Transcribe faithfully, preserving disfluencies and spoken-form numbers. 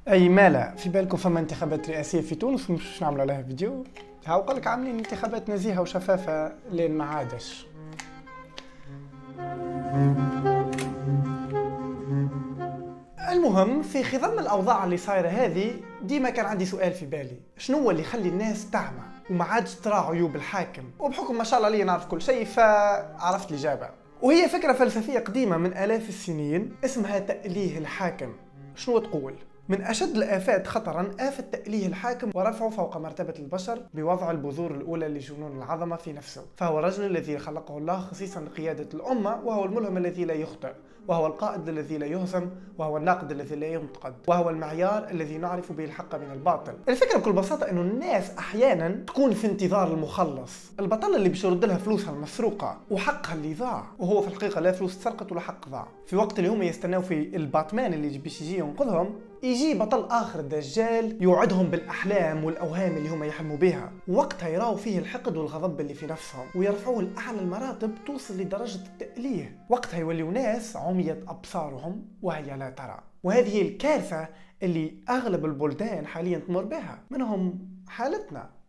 اي مالا في بالكم فما انتخابات رئاسيه في تونس مش نعملوا عليها فيديو؟ هاو قالك عاملين انتخابات نزيهه وشفافه لين ما عادش. المهم في خضم الاوضاع اللي صايره هذه ديما كان عندي سؤال في بالي، شنو هو اللي يخلي الناس تعمى وما عادش ترى عيوب الحاكم؟ وبحكم ما شاء الله لي نعرف كل شيء فعرفت الاجابه، وهي فكره فلسفيه قديمه من الاف السنين اسمها تأليه الحاكم. شنو تقول؟ من أشد الآفات خطراً آفة تأليه الحاكم ورفعه فوق مرتبة البشر بوضع البذور الأولى لجنون العظمة في نفسه، فهو الرجل الذي خلقه الله خصيصاً لقيادة الأمة، وهو الملهم الذي لا يخطئ، وهو القائد الذي لا يهزم، وهو الناقد الذي لا ينتقد، وهو المعيار الذي نعرف به الحق من الباطل. الفكرة بكل بساطة إنه الناس أحياناً تكون في انتظار المخلص، البطل اللي باش يرد لها فلوسها المسروقة وحقها اللي ضاع، وهو في الحقيقة لا فلوس تسرقت ولا حق ضاع. في وقت اللي هم يستناو في الباتمان اللي باش يجي ينقذهم، يجي بطل آخر دجال يوعدهم بالأحلام والأوهام اللي هم يحلموا بها، وقتها يراو فيه الحقد والغضب اللي في نفسهم ويرفعوه لأعلى المراتب توصل لدرجة التأليه. وقتها يوليوا ناس عميت أبصارهم وهي لا ترى، وهذه هي الكارثة اللي أغلب البلدان حاليا تمر بها، منهم حالتنا.